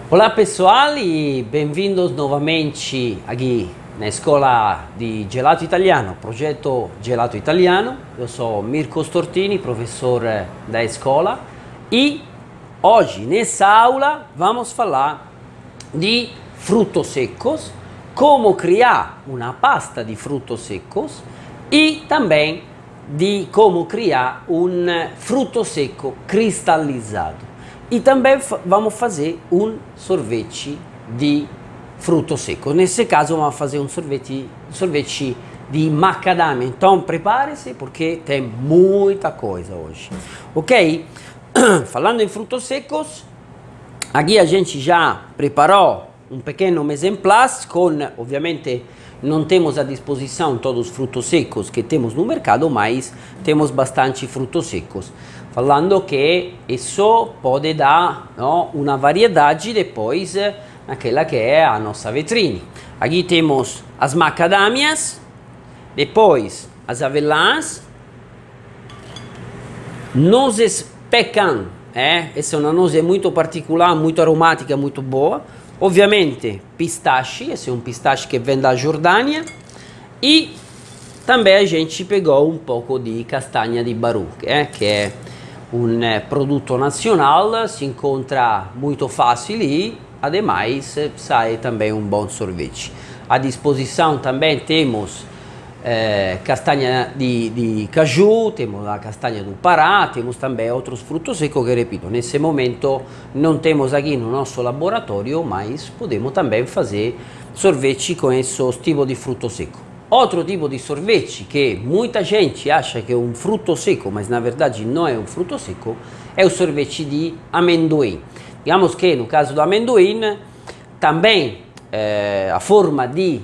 Olá pessoal e bem-vindos novamente aqui na escola de Gelato Italiano, projeto Gelato Italiano. Eu sou Mirko Stortini, professor da escola, e hoje nessa aula vamos falar de frutos secos, como criar uma pasta de frutos secos e também de como criar um fruto seco cristalizado. E também vamos fazer um sorvete de fruto seco. Nesse caso vamos fazer um sorvete de macadamia. Então prepare-se porque tem muita coisa hoje. Ok? Falando em frutos secos, aqui a gente já preparou um pequeno mise en place com, ovviamente não temos à disposição todos os frutos secos que temos no mercado, mas temos bastante frutos secos. Falando que isso pode dar, no, uma variedade depois naquela que é a nossa vitrine. Aqui temos as macadâmias, depois as avelãs, nozes pecan, essa é uma noze muito particular, muito aromática, muito boa. Ovviamente pistache, esse é um pistache que vem da Jordânia, e também a gente pegou um pouco de castanha de Baru, que é um produto nacional, se encontra muito fácil e, ademais, sai também um bom sorvete. À disposição também temos castanha de caju, temos a castanha do Pará, temos também outros frutos secos que, repito, nesse momento não temos aqui no nosso laboratório, mas podemos também fazer sorvete com esses tipos de fruto seco. Outro tipo de sorvete que muita gente acha que é um fruto seco, mas na verdade não é um fruto seco, é o sorvete de amendoim. Digamos que no caso do amendoim, também a forma de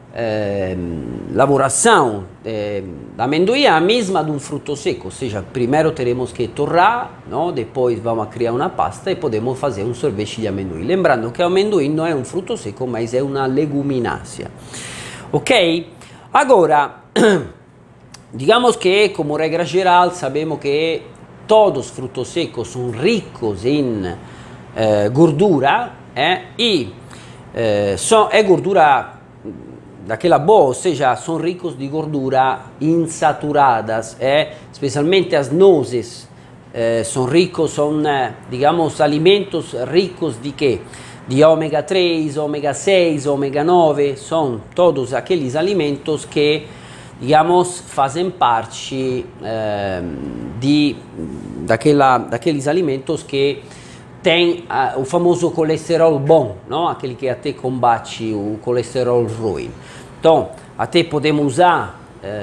elaboração da amendoim é a mesma de um fruto seco, ou seja, primeiro teremos que torrar, não? Depois vamos criar uma pasta e podemos fazer um sorvete de amendoim. Lembrando que o amendoim não é um fruto seco, mas é uma leguminácea. Ok? Agora, digamos que, como regra geral, sabemos que todos os frutos secos são ricos em gordura, e é gordura daquela boa, ou seja, são ricos de gordura insaturadas, especialmente as nozes, são ricos, são, digamos, alimentos ricos de quê? De ômega 3, ômega 6, ômega 9, são todos aqueles alimentos que, digamos, fazem parte daqueles alimentos que tem o famoso colesterol bom, não? Aquele que até combate o colesterol ruim. Então, até podemos usar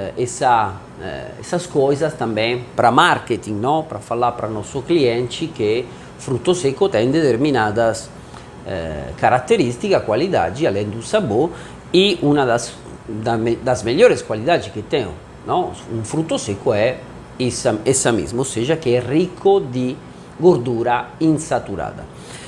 essas coisas também para marketing, não? Para falar para nosso cliente que fruto seco tem determinadas características, qualidade, além do sabor, e uma das melhores qualidades que tem, não? Um fruto seco é essa mesma, ou seja, que é rico de gordura insaturada.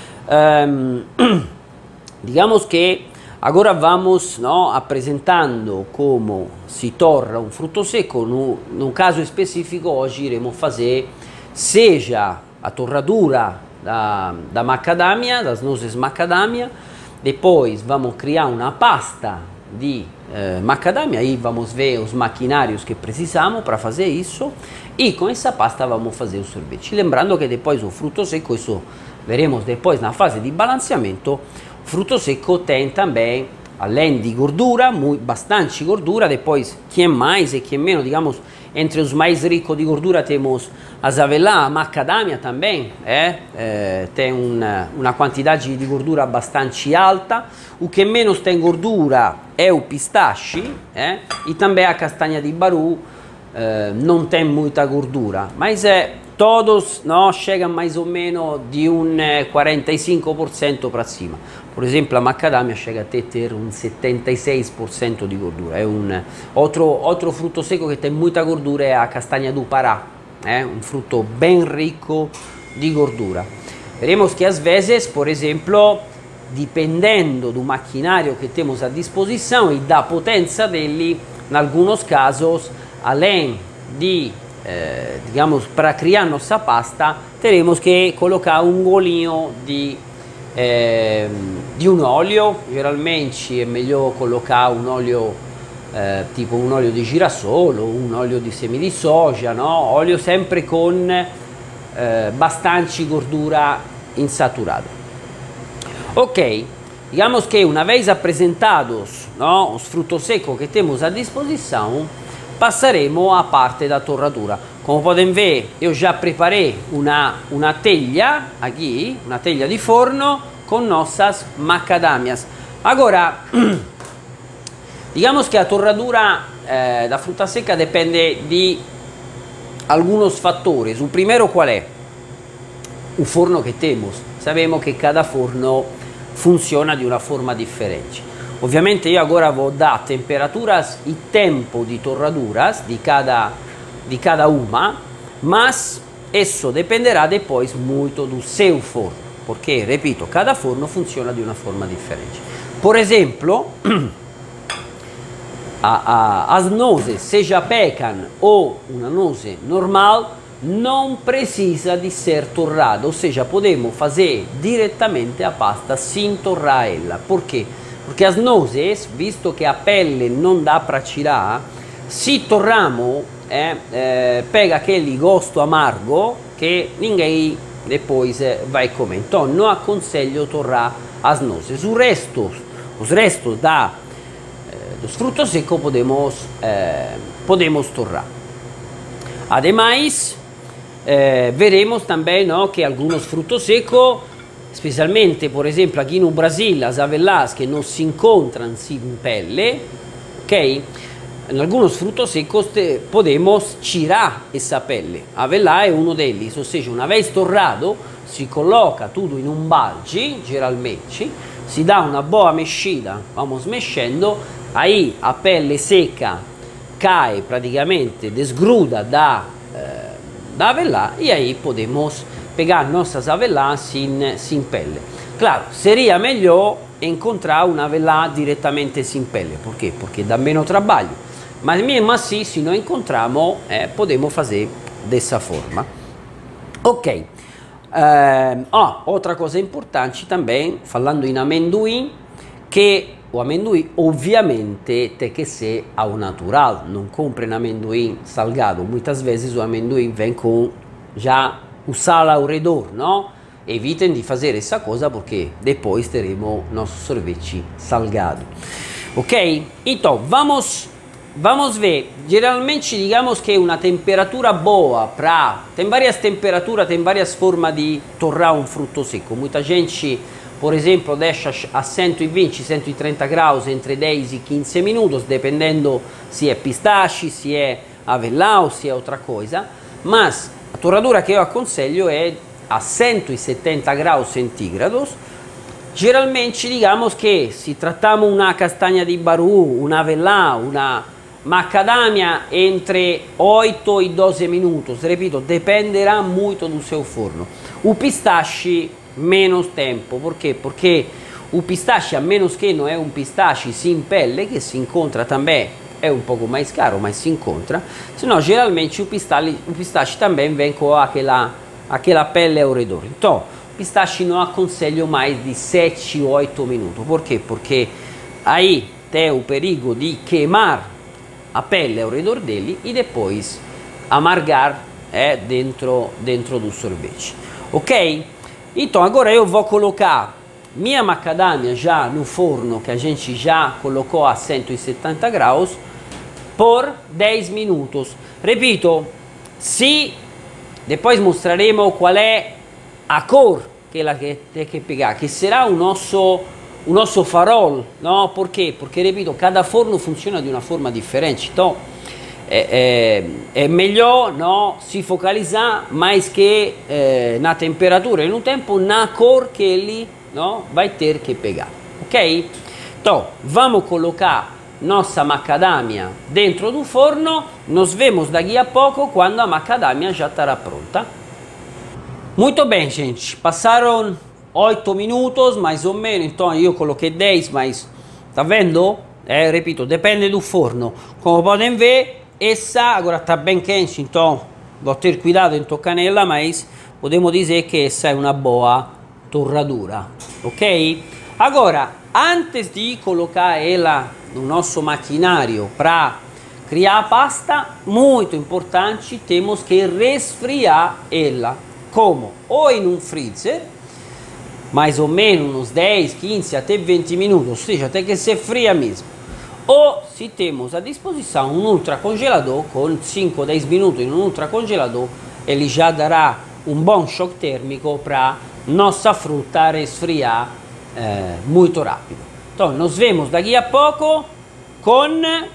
Digamos que agora vamos, não, apresentando como se torna um fruto seco. No caso específico, hoje iremos fazer seja a torradura da macadamia, das nozes macadamia, depois vamos criar uma pasta de macadamia, aí vamos ver os maquinários que precisamos para fazer isso, e com essa pasta vamos fazer o sorvete. Lembrando que depois o fruto seco, isso veremos depois na fase de balanceamento, o fruto seco tem também, além de gordura, bastante gordura, depois quem mais e quem menos, digamos, entre os mais ricos de gordura temos as avelãs, a macadamia também, tem uma quantidade de gordura bastante alta. O que menos tem gordura é o pistache, e também a castanha de Baru não tem muita gordura, mas todos, não, chegam mais ou menos de um 45% para cima. Por exemplo, a macadamia chega até ter um 76% de gordura. Outro fruto seco que tem muita gordura é a castanha do Pará, um fruto bem rico de gordura. Veremos que às vezes, por exemplo, dependendo do maquinário que temos à disposição e da potência dele, em alguns casos, além de digamos, para criar nossa pasta, teremos que colocar um golinho de di un olio. Generalmente è meglio collocare un olio tipo un olio di girasole, un olio di semi di soja, no? Olio sempre con bastante gordura insaturada. Ok, digamos que una vez apresentados, ¿no?, los frutos secos que tenemos a disposición, pasaremos a parte da torradura. Como pueden ver, yo ya preparé una teglia aquí, una teglia di forno con nuestras macadamias. Ahora, digamos que la torradura da fruta seca depende de algunos factores. El primero, ¿cuál es? El forno que tenemos. Sabemos que cada forno funciona di una forma differente. Ovviamente io ora vou dar temperaturas e tempo di torraduras di cada uma, mas isso dependerá depois muito do seu forno, porque, repito, cada forno funciona di una forma differente. Por exemplo, as nozes, seja pecan ou uma noze normal, não precisa de ser torrada, ou seja, podemos fazer diretamente a pasta sem torrar ela. Por quê? Porque as nozes, visto que a pele não dá para tirar, se torramos, pega aquele gosto amargo que ninguém depois vai comer. Então, não aconselho torrar as nozes. Os restos dos frutos secos podemos torrar. Además, veremos también, ¿no?, que algunos frutos secos, especialmente por ejemplo aquí en Brasil, las avellanas que no se encuentran sin pelle, ¿ok? En algunos frutos secos podemos tirar esa pelle. Avellà è uno de ellos, o sea, una vez torrado, si coloca todo in un balde, generalmente, si dà una buona mexida, vamos mexendo, ahí a pelle seca cae praticamente, desgruda da avellanas, y ahí podemos pegar nuestras avellanas sin pelle. Claro, sería mejor encontrar una avellana directamente sin pelle. ¿Por qué? Porque da menos trabajo. Mas mesmo assim, se não encontramos, podemos fazer dessa forma. Ok. Outra coisa importante também, falando em amendoim, que o amendoim ovviamente tem que ser ao natural. Não comprem amendoim salgado. Muitas vezes o amendoim vem com já o sal ao redor, não? Evitem de fazer essa coisa porque depois teremos nosso sorvete salgado. Ok? Então, vamos ver. Geralmente, digamos que uma temperatura boa para... Tem várias temperaturas, tem várias formas de torrar um fruto seco. Muita gente, por exemplo, deixa a 120, 130 graus entre 10 e 15 minutos, dependendo se é pistache, se é avellà ou se é outra coisa. Mas a torradura que eu aconselho é a 170 graus centígrados. Geralmente, digamos que se tratamos uma castanha di Barú, una avellà, una macadamia, entre 8 e 12 minutos. Repito, dependerá muito do seu forno. O pistache, menos tempo. Por quê? Porque o pistache, a menos que não é um pistache sem pele, que se encontra também, é um pouco mais caro, mas se encontra. Senão, geralmente, o pistache também vem com aquela pele ao redor. Então, pistache não aconselho mais de 7 ou 8 minutos. Por quê? Porque aí tem o perigo de queimar a pele ao redor dele e depois amargar dentro do sorvete. Ok? Então, agora eu vou colocar minha macadamia já no forno, que a gente já colocou a 170 graus, por 10 minutos. Repito, se depois mostraremos qual é a cor que ela tem que pegar, que será o nosso farol, no? Perché? Perché, repito, cada forno funziona di una forma differente. Então, è meglio, no, si focalizzare mais que na temperatura e no tempo, na cor que ele, no, vai ter que pegar. Ok? Então, vamos colocar nossa macadamia dentro do forno. Nos vemos daqui a pouco quando a macadamia já estará pronta. Muito bem, gente. Passaram 8 minutos mais ou menos, então io coloquei 10, mas tá vendo? Repito, depende do forno. Como podem ver, essa agora está bem quente, então vou ter cuidado em tocar nela, mas podemos dizer que essa é uma boa torradura, ok? Agora, antes de colocar ela no nosso maquinário para criar a pasta, muito importante, temos que resfriar ela. Como? Ou em um freezer, mais ou menos uns 10, 15 até 20 minutos, ou seja, até que se fria mesmo. Ou se temos à disposição um ultracongelador, com 5 ou 10 minutos em um ultracongelador, ele já dará um bom choque térmico para nossa fruta resfriar muito rápido. Então, nos vemos daqui a pouco com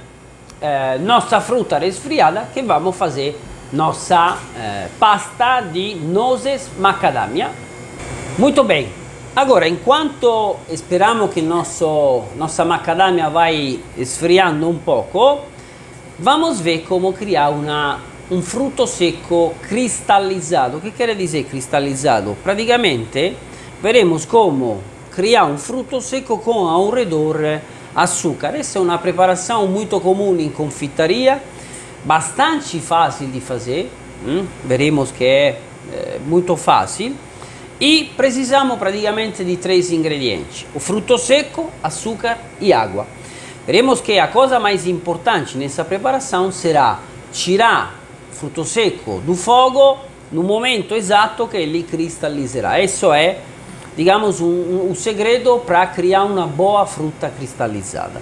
nossa fruta resfriada, que vamos fazer nossa pasta de nozes macadamia. Muito bem. Agora, enquanto esperamos que nossa macadamia vai esfriando um pouco, vamos ver como criar um fruto seco cristalizado. O que quer dizer cristalizado? Praticamente, veremos como criar um fruto seco com ao redor açúcar. Essa é uma preparação muito comum em confeitaria, bastante fácil de fazer, veremos que é muito fácil. E precisamos praticamente de 3 ingredientes: o fruto seco, açúcar e água. Veremos que a coisa mais importante nessa preparação será tirar o fruto seco do fogo no momento exato que ele cristalizará. Isso é, digamos, um segredo para criar uma boa fruta cristalizada.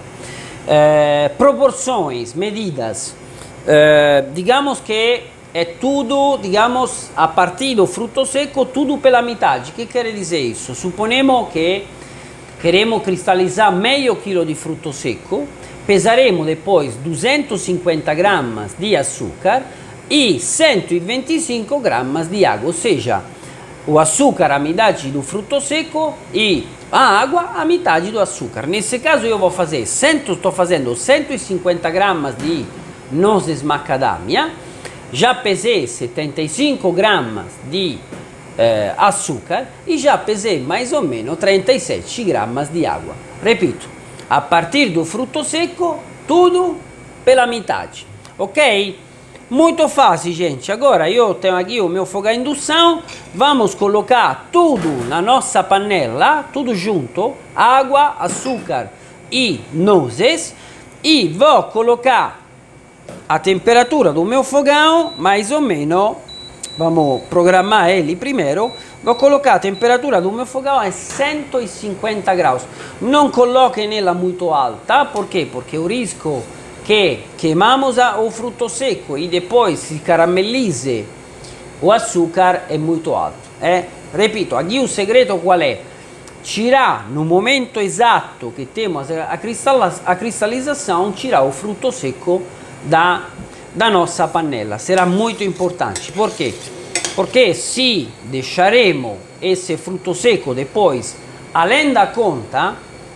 Proporções, medidas, digamos que é tudo, digamos, a partir do fruto seco, tudo pela metade. O que quer dizer isso? Suponemos que queremos cristalizar meio quilo de fruto seco, pesaremos depois 250 gramas de açúcar e 125 gramas de água, ou seja, o açúcar a metade do fruto seco e a água a metade do açúcar. Nesse caso eu vou fazer estou fazendo 150 gramas de nozes macadamia. Já pesei 75 gramas de açúcar e já pesei mais ou menos 37 gramas de água. Repito, a partir do fruto seco, tudo pela metade, ok? Muito fácil, gente. Agora eu tenho aqui o meu fogão a indução, vamos colocar tudo na nossa panela, tudo junto, água, açúcar e nozes, e vou colocar a temperatura do meu fogão, mais ou menos, vamos programar ele primeiro, vou colocar a temperatura do meu fogão a 150 graus. Não coloquem nela muito alta, por quê? Porque o risco que queimamos o fruto seco e depois se caramelize o açúcar é muito alto. Repito, aqui o segredo qual é? Tirar no momento exato que temos a cristalização, tirar o fruto seco da nossa panela. Será muito importante. Por quê? Porque se deixaremos esse fruto seco depois, além da conta,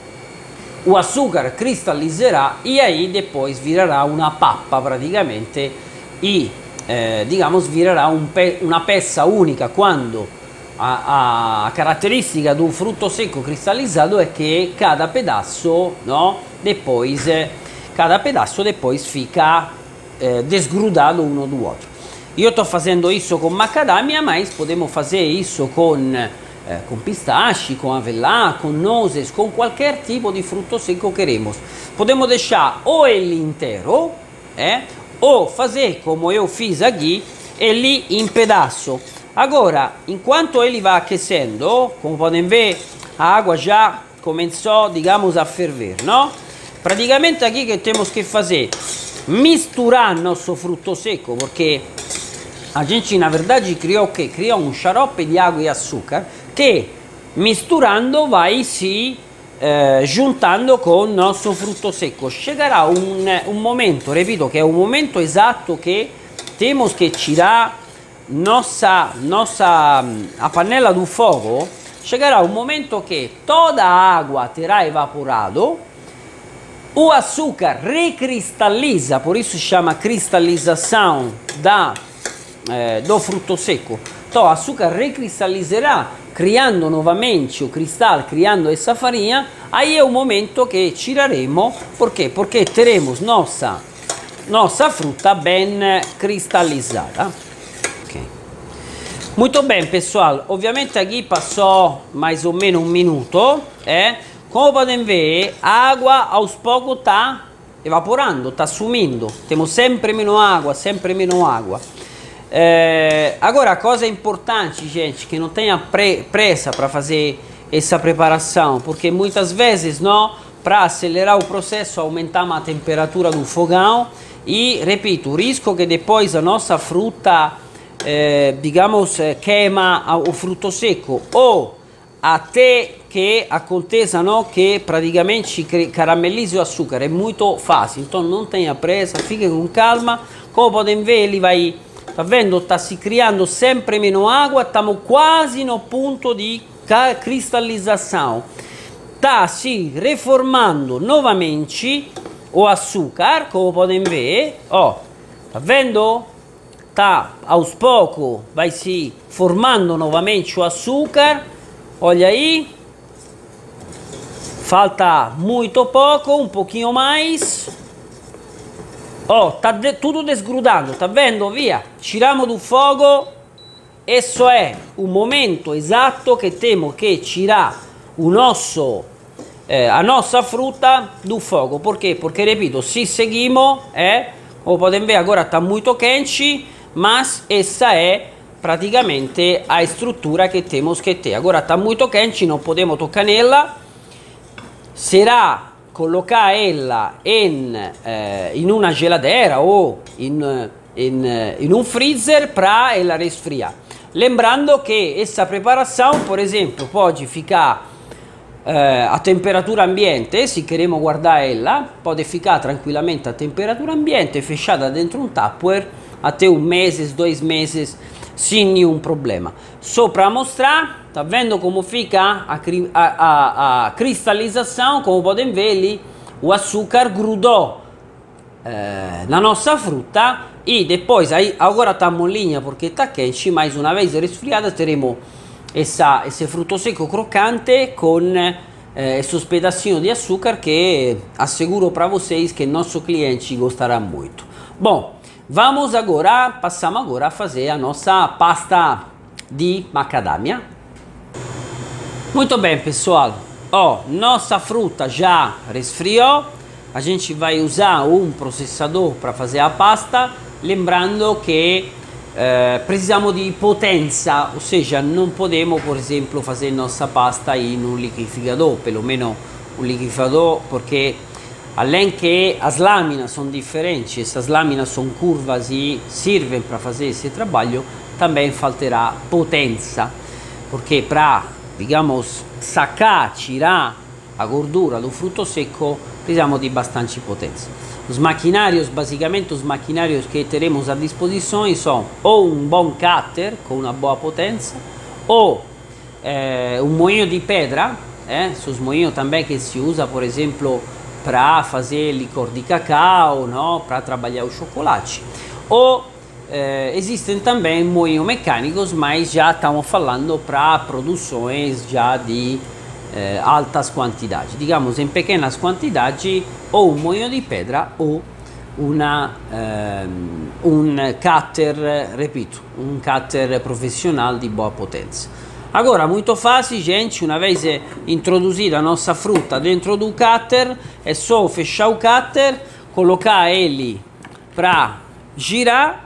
o açúcar cristalizará e aí depois virará uma papa praticamente e, digamos, virará uma peça única, quando a caratteristica do fruto seco cristalizado é que cada pedaço, no, depois fica desgrudado um do outro. Eu estou fazendo isso com macadamia, mas podemos fazer isso com pistache, com avelã, com nozes, com qualquer tipo de fruto seco que queremos. Podemos deixar ou ele inteiro, ou fazer como eu fiz aqui, ele em pedaço. Agora, enquanto ele vai aquecendo, como podem ver, a água já começou, digamos, a ferver, não? Praticamente aqui que temos que fazer? Misturar nosso fruto seco, porque a gente na verdade criou o quê? Criou um xarope de água e açúcar que misturando vai se juntando com o nosso fruto seco. Chegará um momento, repito, que é o momento exato que temos que tirar a panela do fogo. Chegará um momento que toda a água terá evaporado, o açúcar recristaliza, por isso se chama cristalização do fruto seco. Então o açúcar recristalizará, criando novamente o cristal, criando essa farinha. Aí é o momento que tiraremo. Por quê? Porque teremos nossa fruta bem cristalizada. Okay. Muito bem, pessoal. Obviamente aqui passou mais ou menos um minuto. Como podem ver, a água aos poucos está evaporando, está sumindo. Temos sempre meno água, sempre meno água. Agora, a coisa importante, gente, que não tenha pressa para fazer essa preparação, porque muitas vezes, não, para acelerar o processo, aumentamos a temperatura do fogão e, repito, o risco que depois a nossa fruta, digamos, queima o fruto seco, ou até que aconteça, não, que praticamente caramelize o açúcar, é muito fácil. Então não tenha pressa, fique com calma. Como podem ver, ele vai, tá vendo, está se criando sempre meno água, estamos quase no ponto di cristalizzazione. Sta si reformando novamente o açúcar, come potete vedere. Tá vendo? Tá aos poucos, vai se formando novamente o açúcar. Olha aí. Falta muito pouco, um pouquinho mais. Tá tudo desgrudando, tá vendo? Via. Tiramos do fogo. Isso é o momento exato que temos que tirar a nossa fruta do fogo. Por quê? Porque, repito, se seguimos, como podem ver, agora está muito quente, mas essa é praticamente a estrutura que temos que ter. Agora está muito quente, não podemos tocar nela. Será colocar ela in una geladeira ou in un freezer para ela resfriar. Lembrando que essa preparação, por exemplo, pode ficar a temperatura ambiente, se queremos guardar ela, pode ficar tranquillamente a temperatura ambiente, fechada dentro um Tupperware, até 1 mês, 2 meses, sem nenhum problema. Só para mostrar, tá vendo como fica a cristalização, como podem ver ali, o açúcar grudou na nossa fruta. E depois, agora está molinha porque está quente, mas uma vez resfriada teremos esse fruto seco crocante com esses pedacinhos de açúcar que asseguro para vocês que nosso cliente gostará muito. Bom, passamos agora a fazer a nossa pasta de macadâmia. Muito bem, pessoal. Nossa fruta já resfriou. A gente vai usar um processador para fazer a pasta. Lembrando que precisamos de potência, ou seja, não podemos, por exemplo, fazer nossa pasta em um liquidificador, pelo menos um liquidificador, porque além que as lâminas são diferentes, essas lâminas são curvas e servem para fazer esse trabalho, também faltará potência, porque para, digamos, sacar, tirar a gordura do fruto seco, precisamos de bastante potência. Os maquinários, basicamente os maquinários que teremos à disposição são ou um bom cutter com uma boa potência, ou um moinho de pedra, os moinhos também que se usa, por exemplo, para fazer licor de cacau, não? Para trabalhar o chocolate. Ou existem também moinhos mecânicos, mas já estamos falando para produções já de altas quantidades, digamos em pequenas quantidades, ou um moinho de pedra ou um cutter, repito, um cutter profissional de boa potência. Agora, muito fácil, gente, uma vez introduzida a nossa fruta dentro do cutter, é só fechar o cutter, colocar ele para girar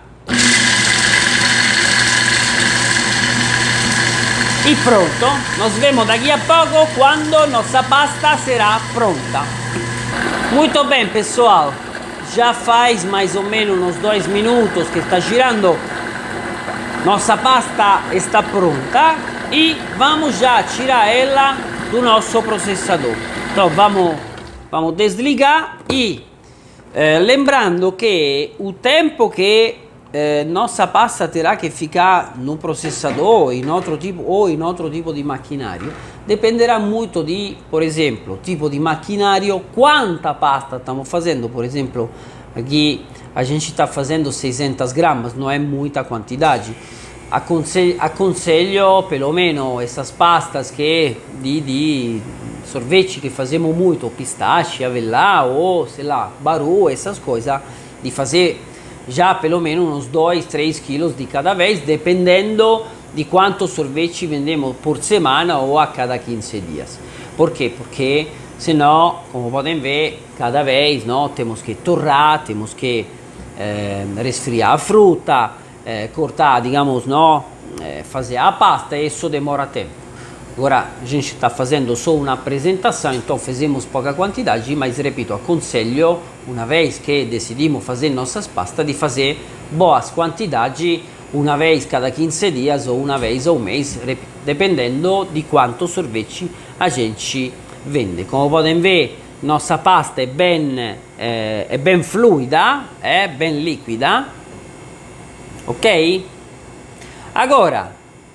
e pronto. Nos vemos daqui a pouco quando nossa pasta será pronta. Muito bem, pessoal, já faz mais ou menos uns 2 minutos que está girando. Nossa pasta está pronta e vamos já tirar ela do nosso processador. Então vamos desligar e lembrando que o tempo que nossa pasta terá que ficar no processador em outro tipo de maquinário dependerá muito de, por exemplo, tipo de maquinário, quanta pasta estamos fazendo. Por exemplo, aqui a gente está fazendo 600 gramas, não é muita quantidade. Aconselho pelo menos essas pastas que de sorvete que fazemos muito, pistache, avelã ou sei lá, baru, essas coisas, de fazer já pelo menos uns 2-3 quilos de cada vez, dependendo de cuántos sorvetes vendemos por semana o a cada 15 días. ¿Por qué? Porque si no, como pueden ver, cada vez no temos que torrar, temos que resfriar a fruta, cortar, digamos, no, fazer a pasta, e isso demora tempo. Agora a gente está fazendo só uma apresentação, então fizemos pouca quantidade, mas repito, aconselho, uma vez que decidimos fazer nossas pastas, de fazer boas quantidades, uma vez cada 15 dias ou uma vez ao mês, dependendo de quanto sorvete a gente vende. Como podem ver, nossa pasta é bem fluida, é bem líquida, ok? Agora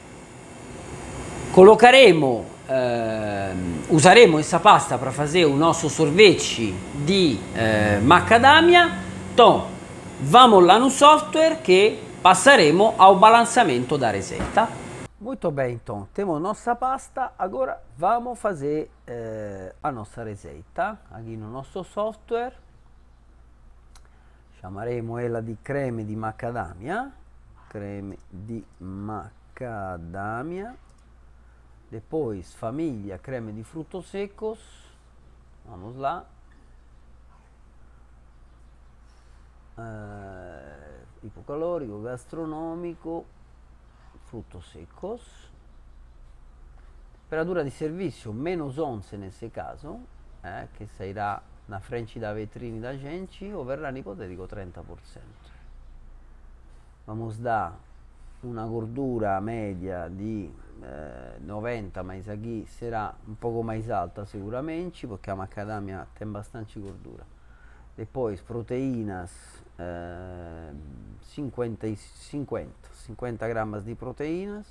colocaremo, usaremo essa pasta para fazer o nosso sorvete de macadamia. Então, vamos lá no software que passaremo ao balanceamento da receita. Muito bem, então, temos nossa pasta, agora vamos fazer a nossa receita. Aqui no nosso software, chamaremo ela de creme di macadamia, depois família creme de frutos secos, vamos lá, hipocalórico, gastronômico, frutos secos, temperatura di servizio -11 nesse caso, che sairà na frente da vetrine da gente, o verrà ipotetico 30%. Vamos dar uma gordura média de 90, mas aqui será um pouco mais alta seguramente, porque a macadamia tem bastante gordura. Depois proteínas, 50 gramas de proteínas,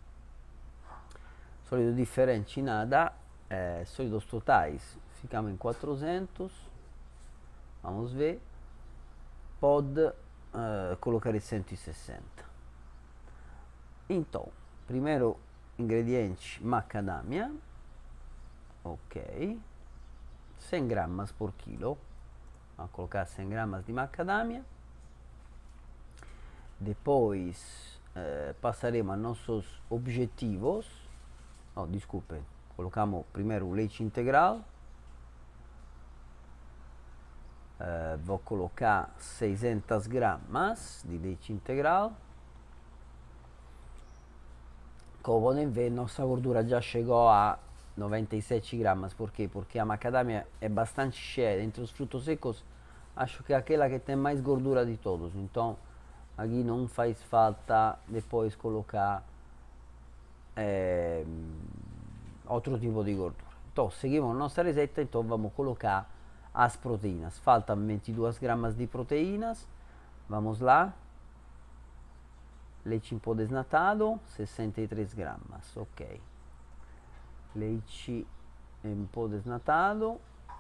sólido diferente nada, sólidos totais ficamos em 400, vamos ver, pode colocar 160. Então, primeiro ingrediente, macadamia, ok, 100 gramas por quilo, vamos colocar 100 gramas de macadamia. Depois passaremos a nossos objetivos, desculpe, colocamos primeiro o leite integral, vou colocar 600 gramas de leite integral. Como podem ver, nossa gordura já chegou a 97 gramas. Por quê? Porque a macadamia é bastante cheia. Entre os frutos secos, acho que é aquela que tem mais gordura de todos. Então, aqui não faz falta depois colocar outro tipo de gordura. Então, seguimos nossa receita. Então, vamos colocar as proteínas. Faltam 22 gramas de proteínas. Vamos lá. Leite em pó desnatado, 63 gramas, ok. Leite em pó desnatado,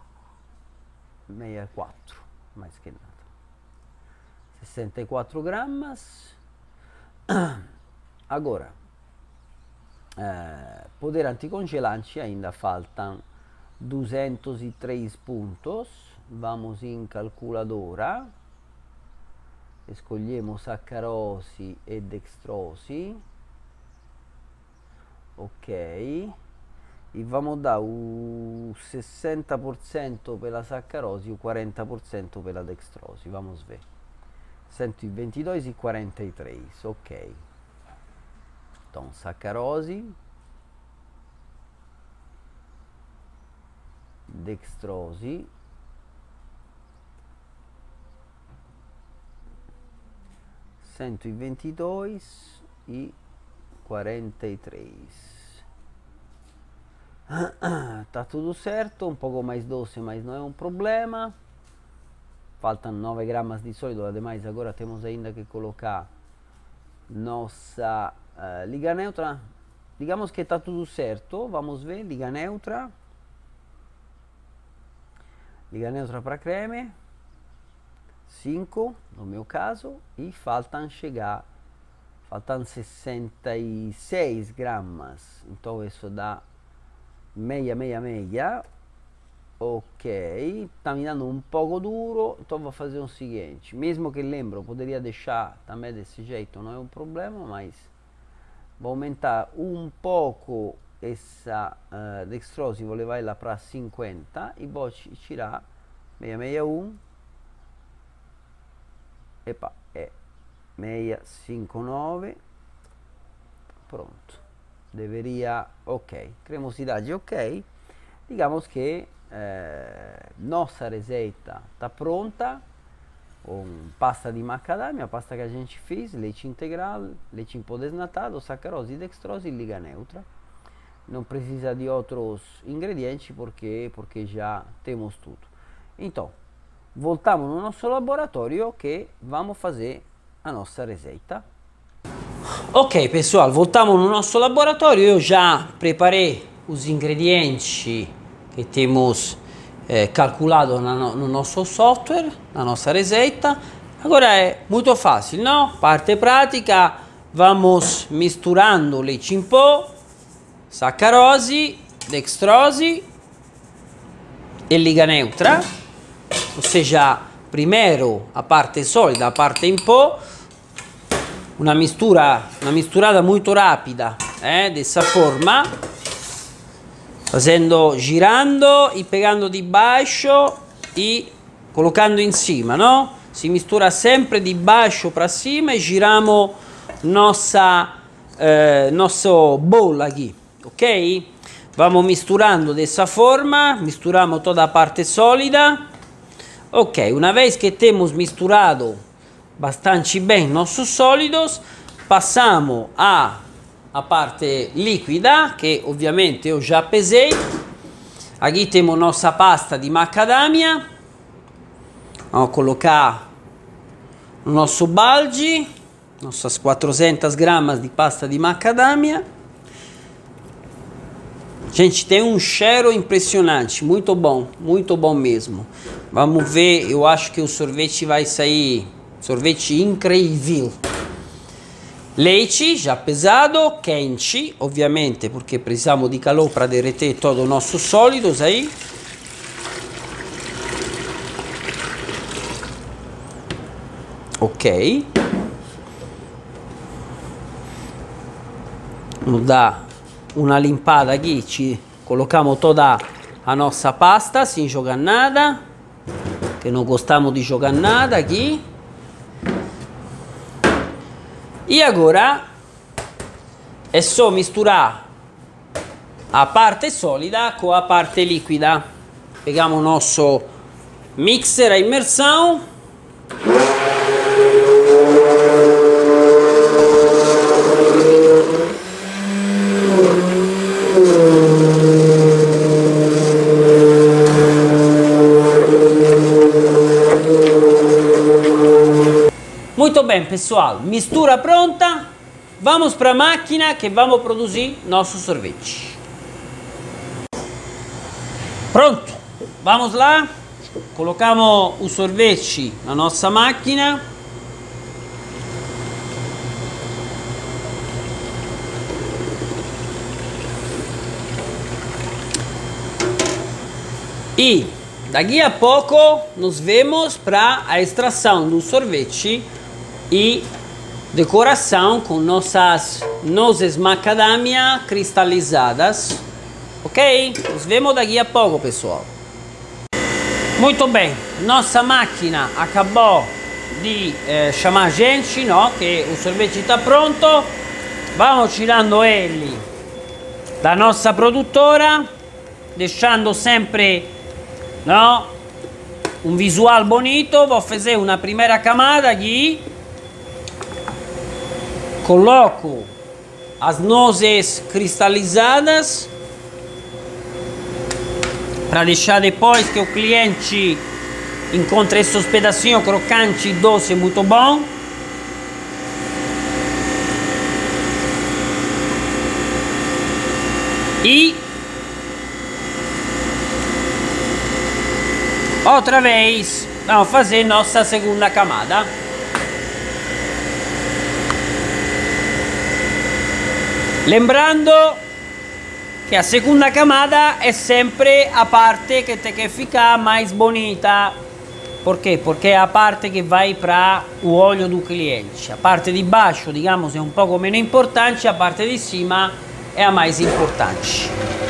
64, mais que nada. 64 gramas. Agora, poder anticongelante ainda faltam 203 pontos. Vamos em calculadora. Escolhiamo saccarose e dextrose, ok, e vamos dar o 60% pela saccarose e o 40% pela dextrose, vamos ver, 122 e 43, ok. Então, saccarose, dextrose, 122 e 43. Tá tudo certo, um pouco mais doce, mas não é um problema. Faltam 9 gramas de sólido, ademais agora temos ainda que colocar nossa liga neutra. Digamos que está tudo certo, vamos ver, liga neutra para creme, 5 no meu caso, e faltam 66 gramas, então isso dá meia, ok, tá me dando um pouco duro, então vou fazer o seguinte, mesmo que lembro, poderia deixar também desse jeito, não é um problema, mas vou aumentar um pouco essa dextrose, vou levar ela para 50 e vou tirar 661. Epa, é 659. Pronto, deveria, ok, cremosidade ok. Digamos que nossa receita está pronta, com pasta de macadamia, a pasta que a gente fez, leite integral, leite em pó desnatado, sacarose, dextrose e liga neutra. Não precisa de outros ingredientes porque já temos tudo. Então, voltamos no nosso laboratório que vamos fazer a nossa receita. Ok, pessoal, voltamos no nosso laboratório. Eu já preparei os ingredientes que temos calculado no nosso software, na nossa receita. Agora é muito fácil, não? Parte prática, vamos misturando leite em pó, sacarose, dextrose e liga neutra. Ou seja, primeiro a parte sólida, a parte em pó. Una misturada molto rapida, dessa forma, girando e pegando di baixo e colocando in cima, no? Si mistura sempre di baixo para cima e giramos nosso bowl aqui, ok? Vamos misturando dessa forma, misturamos toda a parte sólida. Ok, una vez que temos misturado bastante bem nossos sólidos, passamos a parte líquida, que ovviamente eu já pesei. Aqui temos nossa pasta de macadamia. Vamos colocar no nosso balde nossas 400 gramas de pasta de macadamia. Gente, tem um cheiro impressionante, muito bom mesmo. Vamos ver, eu acho que o sorvete vai sair sorvete incrível. Leite já pesado, quente, ovviamente, porque precisamos de calor para derreter todos os nossos sólidos aí. Ok. Vamos dar uma limpada aqui, colocamos toda a nossa pasta sem jogar nada, que não gostamos de jogar nada aqui. E agora é só misturar a parte sólida com a parte líquida. Pegamos o nosso mixer a imersão. Muito bem, pessoal, mistura pronta, vamos para a máquina que vamos produzir nosso sorvete. Pronto, vamos lá, colocamos o sorvete na nossa máquina. E daqui a pouco nos vemos para a extração do sorvete e decoração com nossas nozes macadamia cristalizadas. Ok? Nos vemos daqui a pouco, pessoal. Muito bem, nossa máquina acabou de chamar a gente, no? Que o sorvete está pronto. Vamos tirando ele da nossa produtora, deixando sempre, no, um visual bonito. Vou fazer uma primeira camada aqui. Coloco as nozes cristalizadas para deixar depois que o cliente encontre esses pedacinhos crocantes e doces muito bom. E outra vez vamos fazer nossa segunda camada. Lembrando que a segunda camada é sempre a parte que tem que ficar mais bonita. Por quê? Porque é a parte que vai para o olho do cliente. A parte de baixo, digamos, é um pouco menos importante, a parte de cima é a mais importante.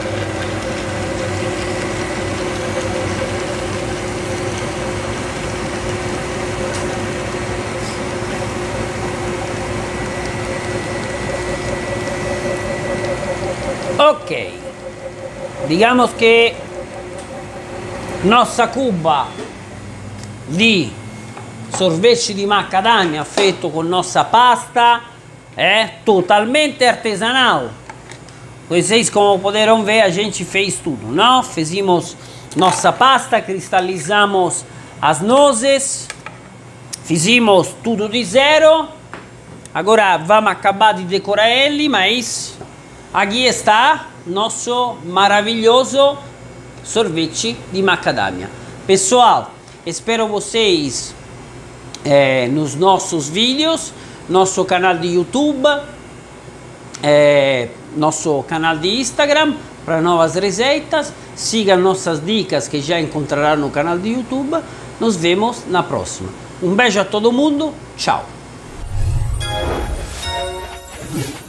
Ok, digamos che nostra cuba di sorvete di macadamia feito com nossa pasta é totalmente artesanal. Vocês, como puderam ver, a gente fez tudo, não? Fizemos nossa pasta, cristalizamos as nozes, fizemos tudo de zero. Agora vamos acabar de decorar ele, mas aqui está nosso maravilhoso sorvete de macadamia. Pessoal, espero vocês nos nossos vídeos, nosso canal de YouTube, nosso canal de Instagram para novas receitas. Sigam nossas dicas que já encontrarão no canal de YouTube. Nos vemos na próxima. Um beijo a todo mundo. Tchau.